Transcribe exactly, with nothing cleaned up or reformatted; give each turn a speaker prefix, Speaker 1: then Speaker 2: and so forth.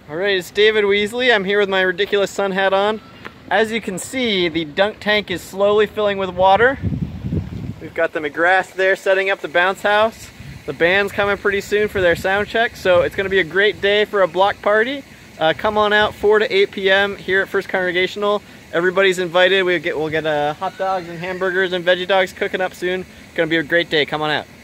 Speaker 1: Alright, it's David Weasley. I'm here with my ridiculous sun hat on. As you can see, the dunk tank is slowly filling with water. We've got the McGrath there setting up the bounce house. The band's coming pretty soon for their sound check, so it's going to be a great day for a block party. Uh, come on out four to eight p m here at First Congregational. Everybody's invited. We'll get, we'll get uh, hot dogs and hamburgers and veggie dogs cooking up soon. It's going to be a great day. Come on out.